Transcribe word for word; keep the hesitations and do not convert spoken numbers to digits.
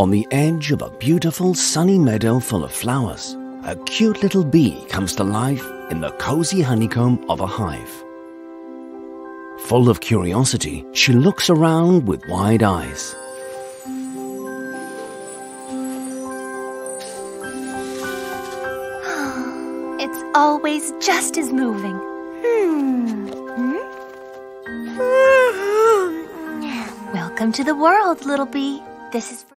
On the edge of a beautiful sunny meadow full of flowers, a cute little bee comes to life in the cozy honeycomb of a hive. Full of curiosity, she looks around with wide eyes. It's always just as moving. Hmm. Hmm? Welcome to the world, little bee. This is for